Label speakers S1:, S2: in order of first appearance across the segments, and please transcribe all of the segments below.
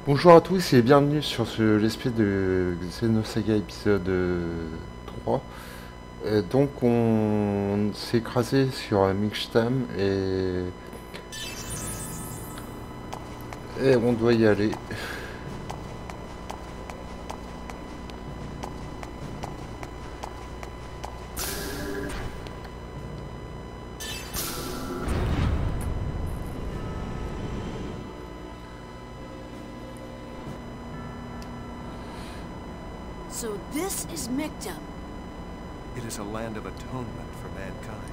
S1: Bonjour à tous et bienvenue sur l'espèce de Xenosaga épisode 3. Donc on s'est écrasé sur Mixtam et on doit y aller.
S2: So this is Mictum.
S3: It is a land of atonement for mankind.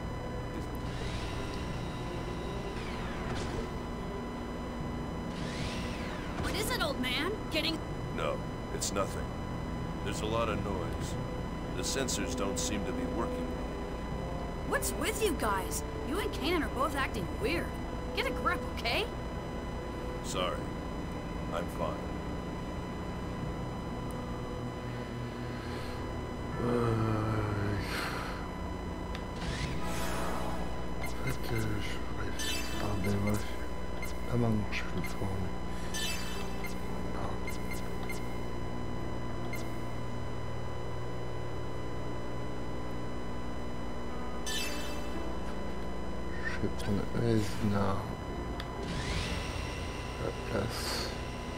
S2: What is it, old man? Getting...
S4: No, it's nothing. There's a lot of noise. The sensors don't seem to be working well.
S2: What's with you guys? You and Kanan are both acting weird. Get a grip, okay?
S4: Sorry. I'm fine.
S1: En fait, je voudrais faire des bref. Pas maintenant, je fais le tour. Je vais prendre Esna à la place.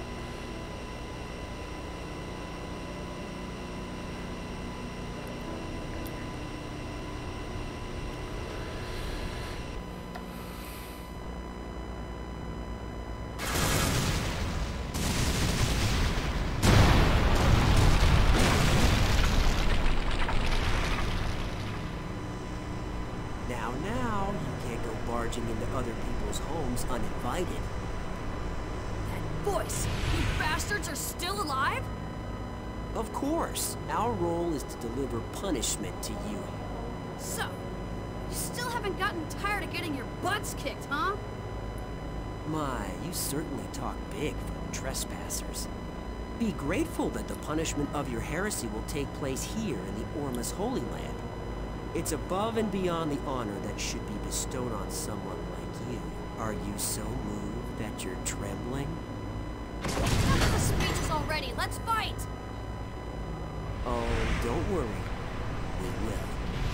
S5: Now, you can't go barging into other people's homes uninvited.
S2: That voice! You bastards are still alive?
S5: Of course, our role is to deliver punishment to you.
S2: So, you still haven't gotten tired of getting your butts kicked, huh?
S5: My, you certainly talk big for trespassers. Be grateful that the punishment of your heresy will take place here in the Ormus Holy Land. It's above and beyond the honor that should be bestowed on someone like you. Are you so moved that you're trembling?
S2: Enough of the speeches already, let's fight!
S5: Oh, don't worry. We will.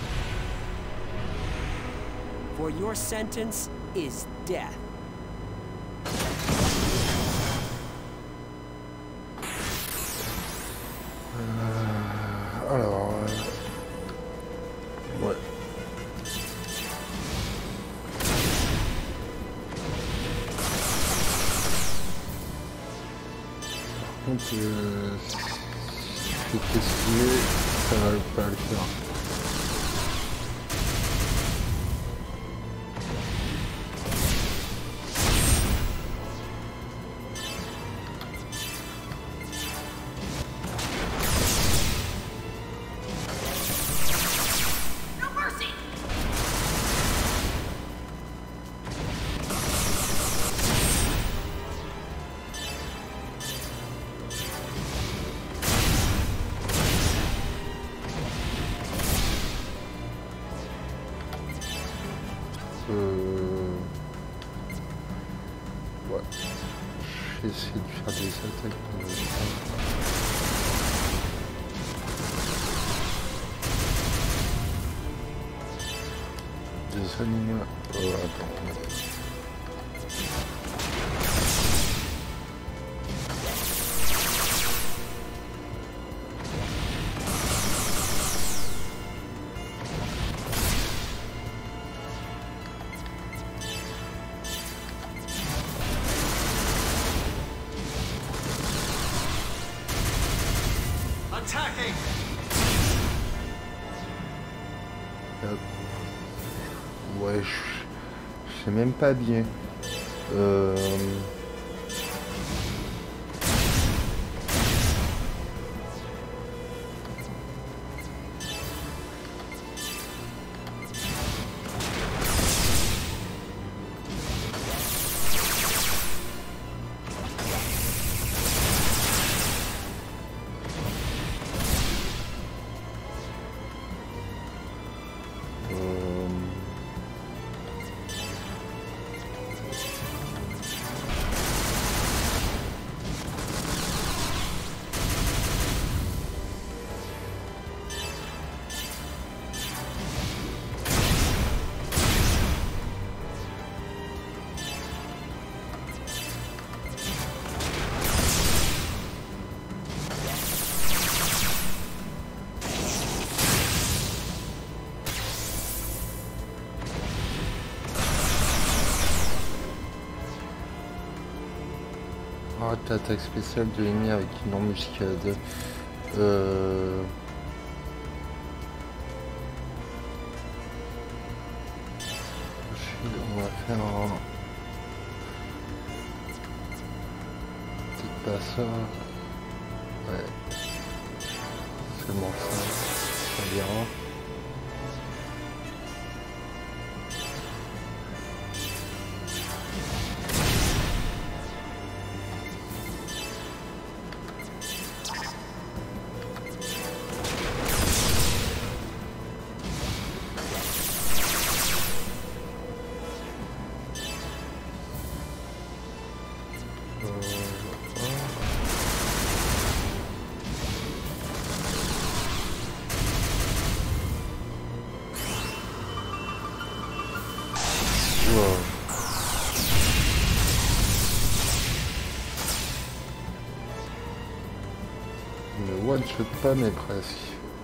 S5: For your sentence is death.
S1: Alors, ouais. Par contre, c'est essayé, ça va pas le faire.
S2: No mercy!
S1: Ouais. Je vais essayer de faire des attaques. Des animaux. Oh, attends.
S3: Attacking!
S1: Ouais, je sais même pas bien. Arrête l'attaque spéciale de l'ennemi avec une embuscade. On va faire un... Peut-être pas ça. Ouais. C'est bon ça ira. Ne one-shot pas mais presque.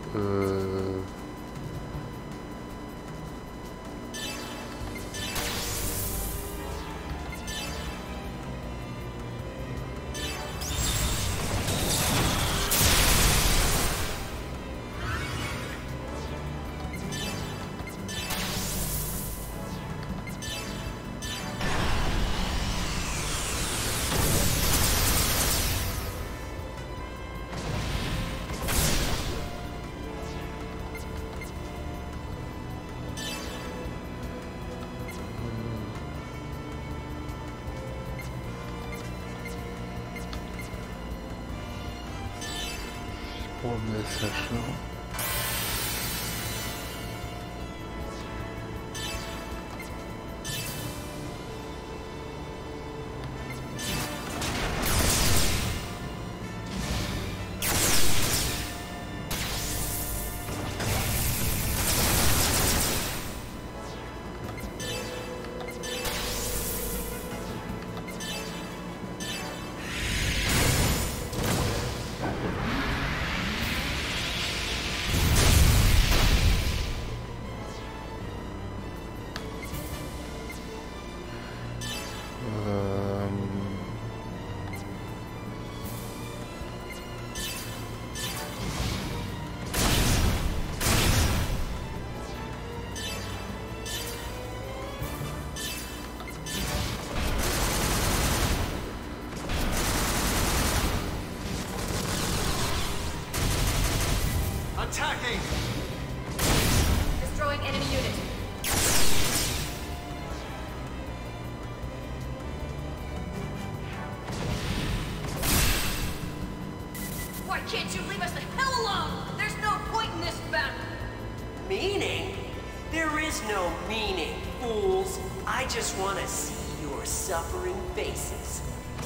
S1: Pour le SH là.
S3: Attacking!
S2: Destroying enemy unit. Why can't you leave us the hell alone? There's no point in this battle.
S5: Meaning? There is no meaning, fools. I just want to see your suffering faces.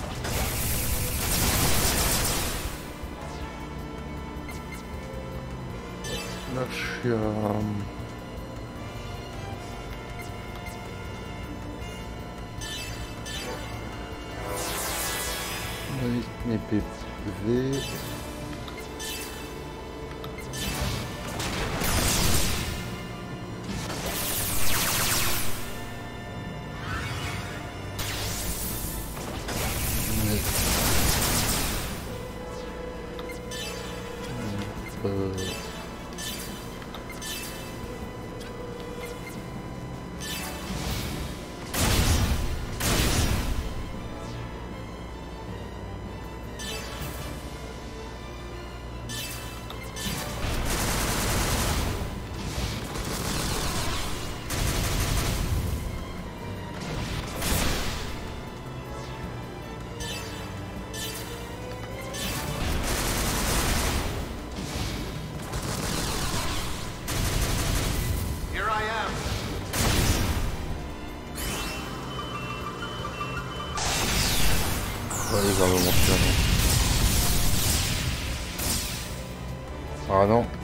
S1: Là je suis à... mes PV.
S3: Here I am.
S1: Ouais, il va me montrer. Ah non.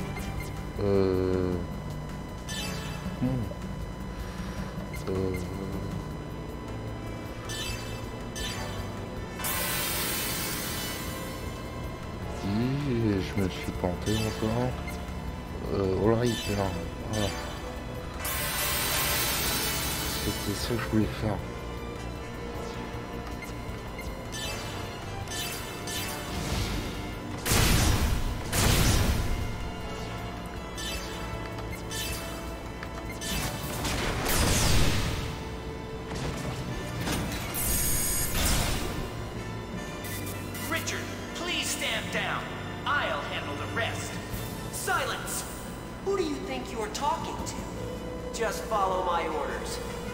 S1: Et je me suis planté encore. Oh là, il fait là. Voilà. C'était ça que je voulais faire.
S6: Richard, please stand down. I'll handle the rest.
S5: Silence! Who do you think you're talking to? Just follow my orders.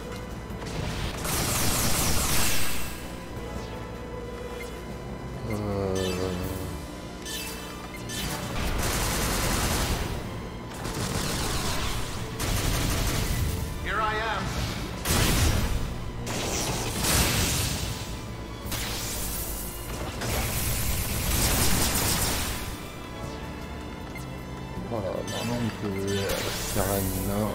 S6: Here I am.
S1: Voilà, maintenant on peut faire la Nina.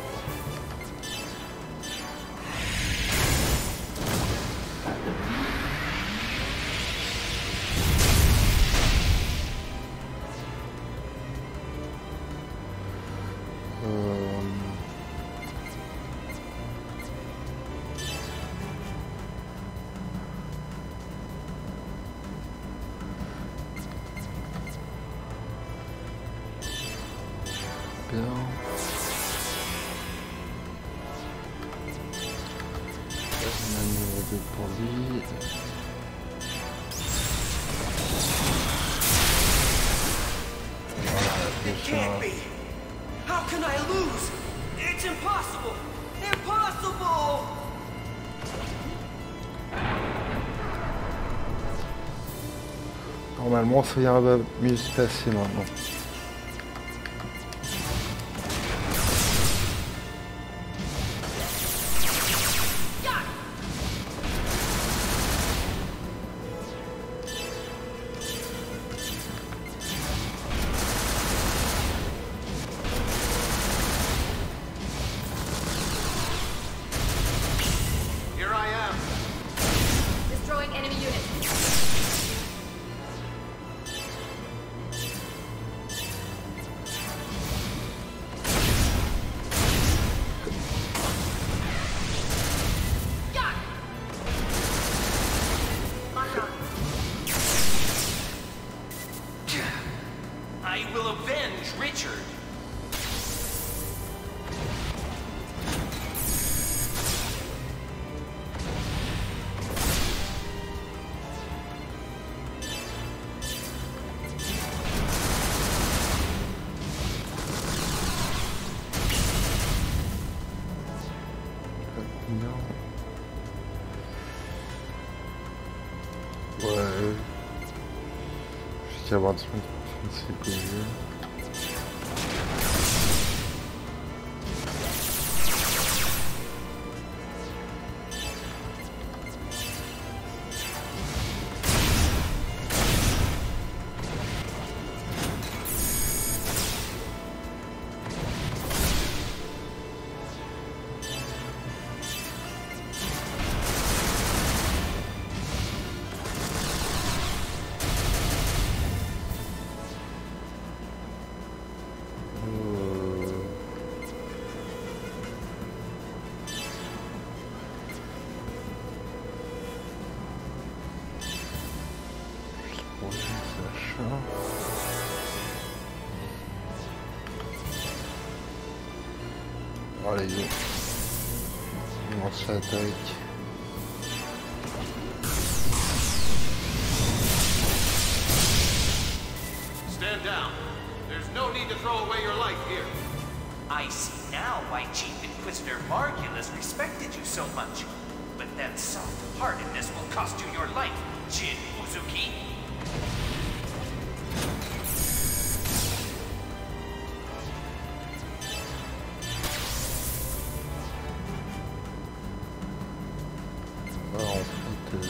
S1: Bien. On a numéro 2 pour lui. Voilà,
S5: It
S1: déjà.
S5: can't be! How can I lose? It's impossible! Impossible!
S1: Normalement, ça va mieux se passer maintenant.
S6: Here I am.
S2: Destroying enemy unit. Got it. Lock on.
S6: I will avenge Richard.
S1: Non. Ouais. Jusqu'à avoir 10 minutes pour finir ces PV. Allez, go. On lance l'attaque.
S6: Stand down. There's no need to throw away your life here. I see now why Chief Inquisitor Margulis respected you so much. But that soft-heartedness will cost you your life, Jin Uzuki.
S1: Alors, en fait,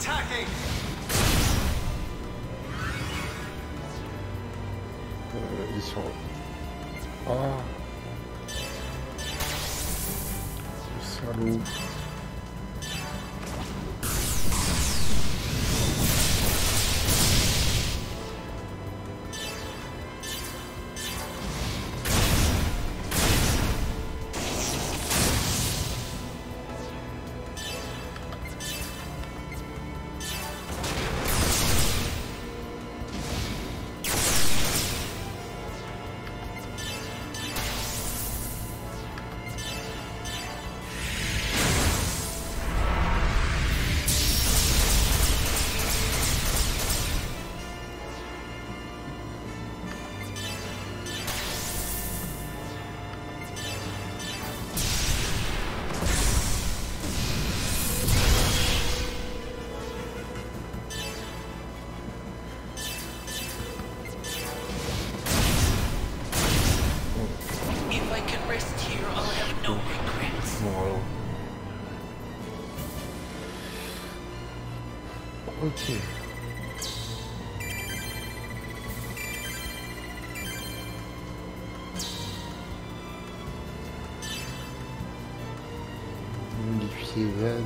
S3: attacking!
S1: Ils sont... Ah, le salaud.
S6: If I can rest here, I'll have no regrets.
S1: Bon alors. Ok. Modifier l'aide.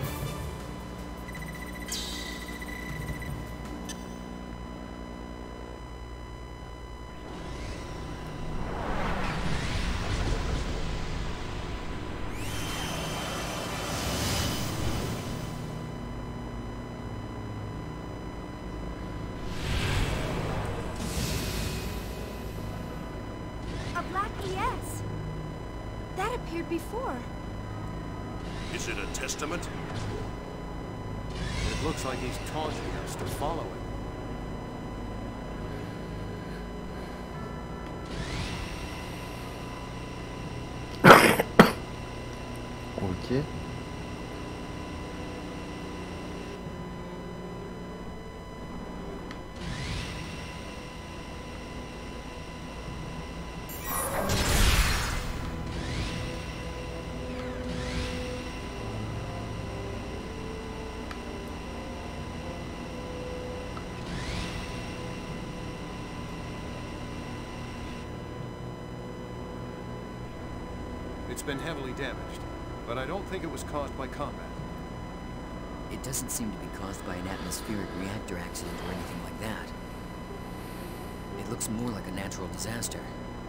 S2: A black ES. That appeared before.
S4: Is it a testament?
S3: It looks like he's taunting us to follow him.
S1: Ok.
S3: It's been heavily damaged, but I don't think it was caused by combat.
S5: It doesn't seem to be caused by an atmospheric reactor accident or anything like that. It looks more like a natural disaster.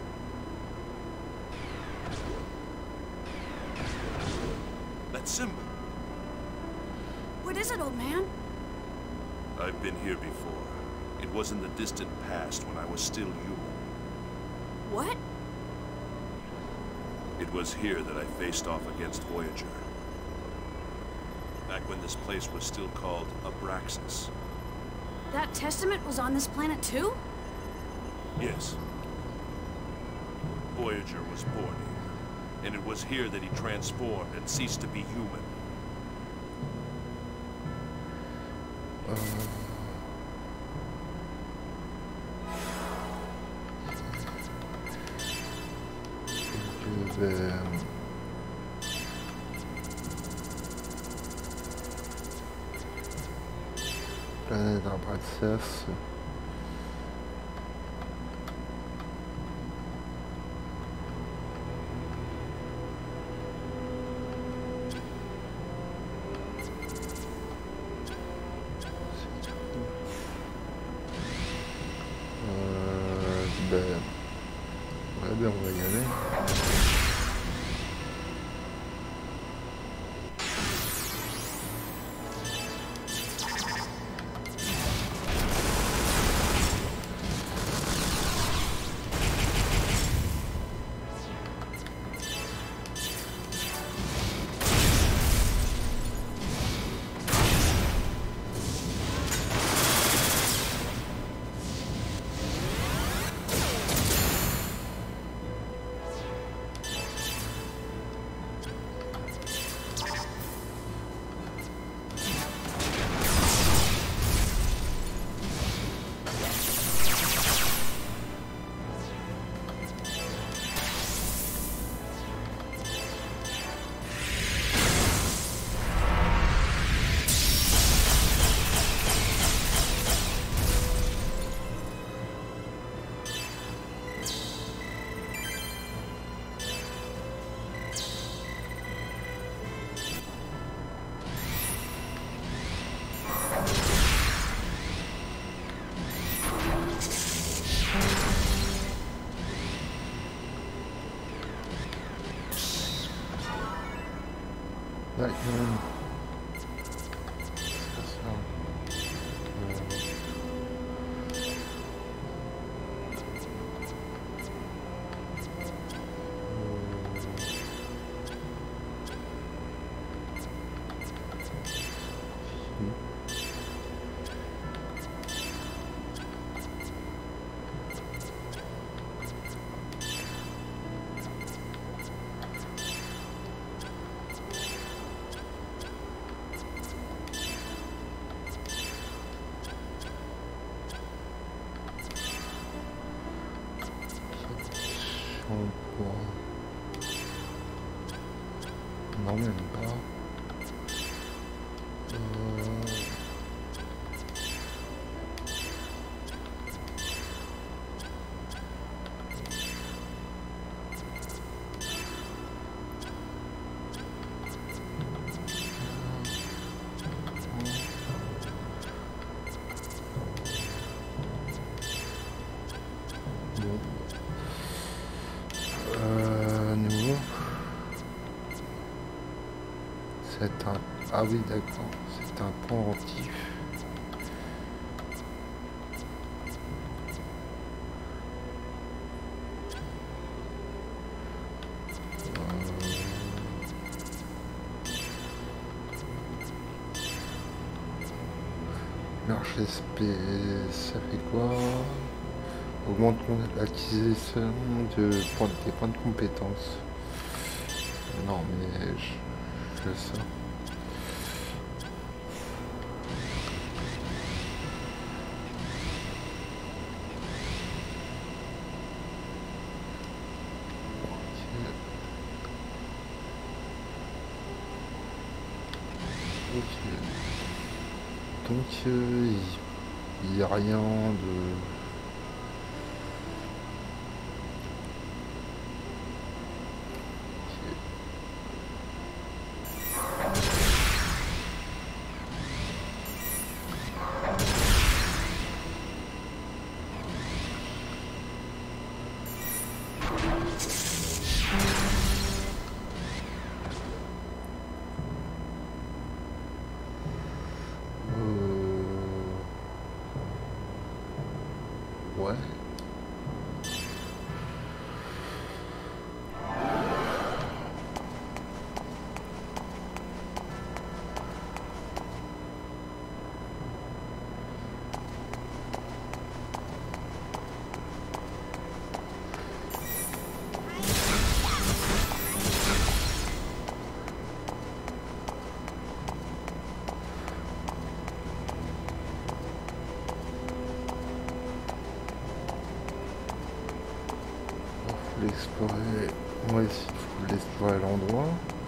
S4: That symbol.
S2: What is it, old man?
S4: I've been here before. It was in the distant past when I was still human.
S2: What?
S4: It was here that I faced off against Voyager. Back when this place was still called Abraxas.
S2: That testament was on this planet too?
S4: Yes. Voyager was born here, and it was here that he transformed and ceased to be human.
S1: Je vais... Planète Abraxas. Ben, on va y aller. Ouais, c'est ça. Non, même pas. Nouveau. C'est un... Ah oui, d'accord. C'est un pendentif. Marche SP, ça fait quoi? Augmente l'acquisition des points de compétences. Non mais je fais ça. Ok. Donc il n'y a rien de... Ouais. L'explorer, moi ici il faut l'explorer l'endroit.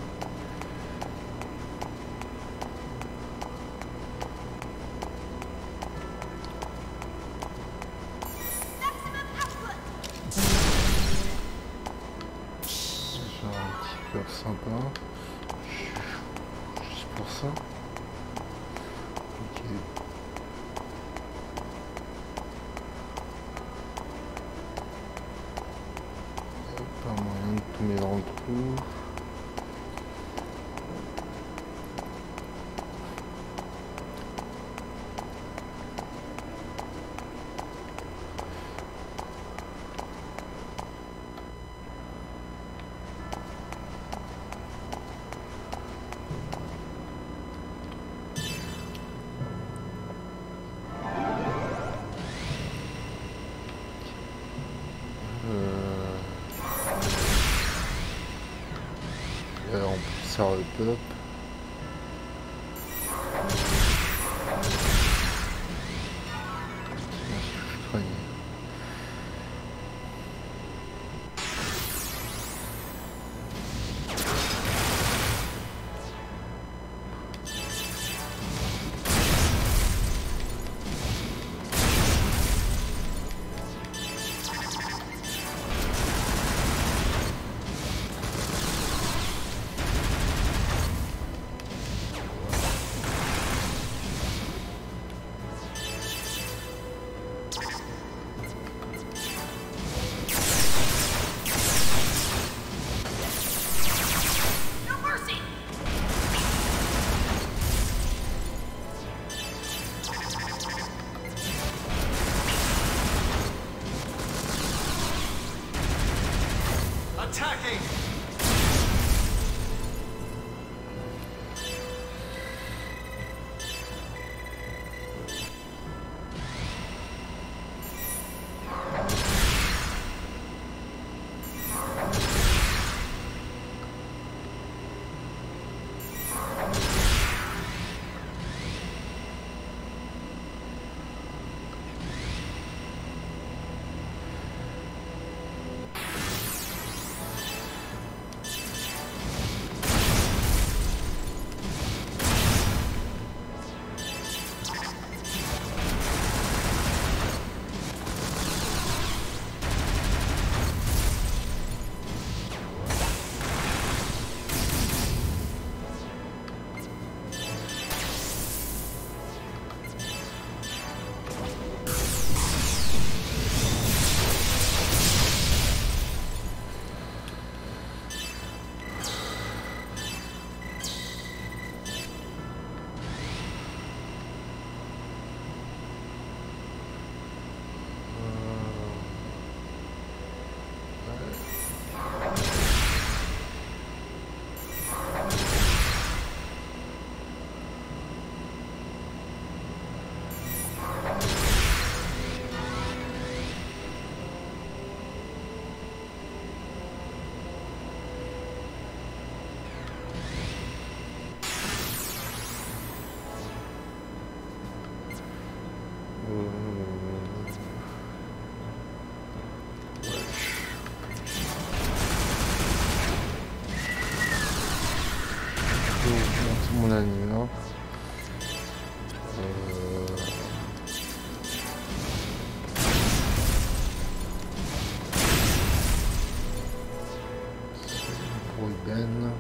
S1: J'ai un petit cœur sympa, juste pour ça. Ok. Pas moyen de tomber dans le trou. On peut faire le pop. augmenter mon anima. Pour Ben.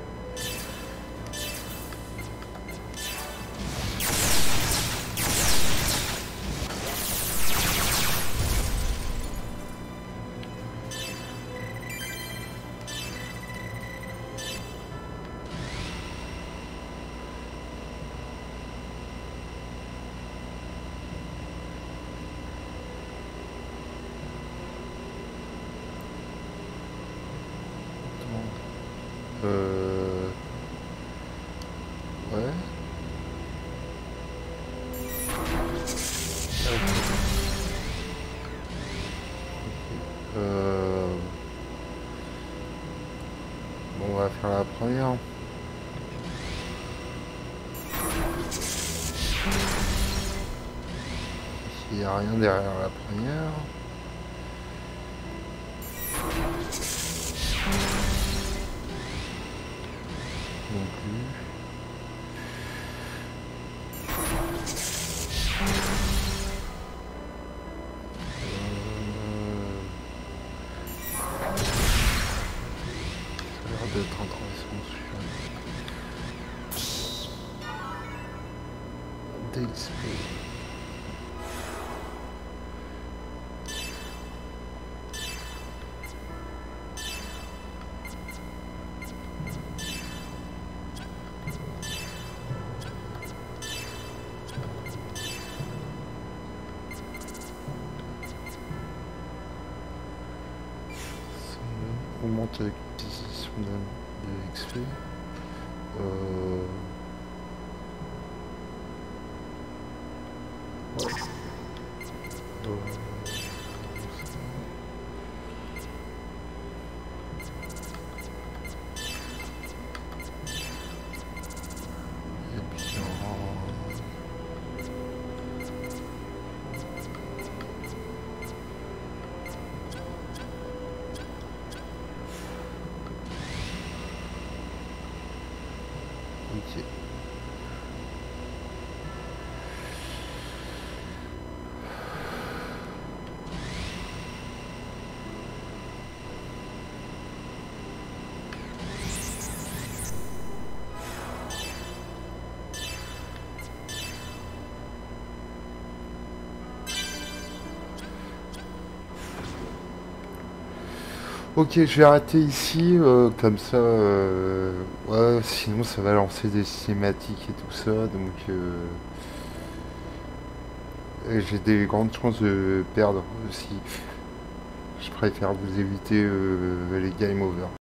S1: Ouais. Bon, on va faire la première. Il n'y a rien derrière la première. Non plus. Ça a l'air d'être intéressant celui-là. DXP. Augmente l'acquisition de XP. Ok. Ok, je vais arrêter ici, comme ça, ouais, sinon ça va lancer des cinématiques et tout ça, donc et j'ai des grandes chances de perdre aussi. Je préfère vous éviter les game over.